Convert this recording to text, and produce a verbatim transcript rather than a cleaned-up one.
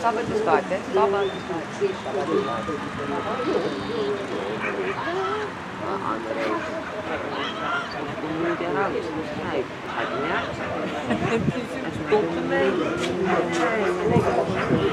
Stava de toate, stava de toate. Andrei, cum era, stai, admirat? Stupid,